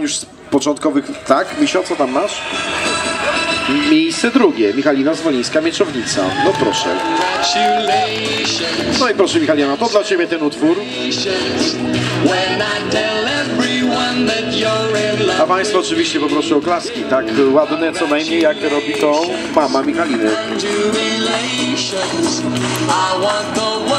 już z początkowych... Tak? Misio, co tam masz? Miejsce drugie. Michalina Zwolińska, Mieczownica. No proszę. No i proszę Michalina, to dla Ciebie ten utwór. A Państwo oczywiście poproszę o klaski, tak ładne co najmniej jak robi to mama Michaliny.